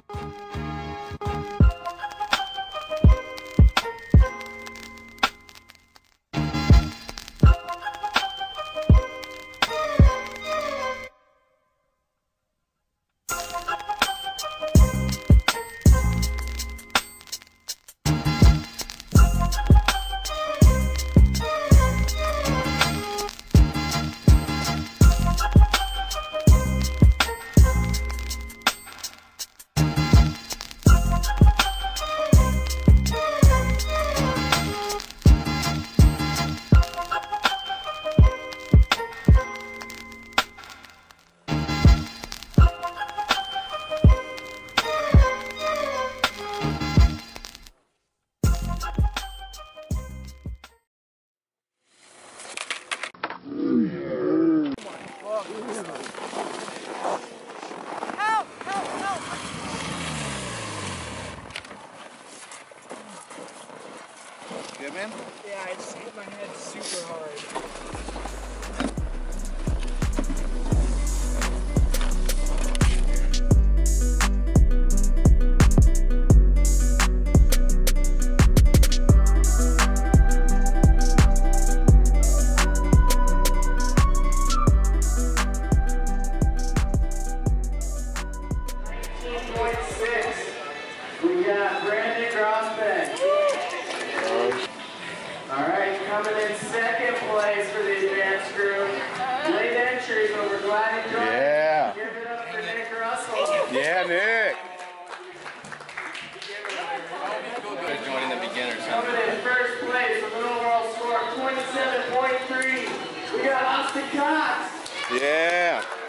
Good, man? Yeah, I just hit my head super hard. We got Brandon Grosbeck. Alright, coming in second place for the advanced group. Late entry, but we're glad he joined. Yeah. Give it up for Nick Russell. Yeah, Nick. Joining the beginners. Coming in first place with an overall score of 27.3. We got Austin Cox. Yeah.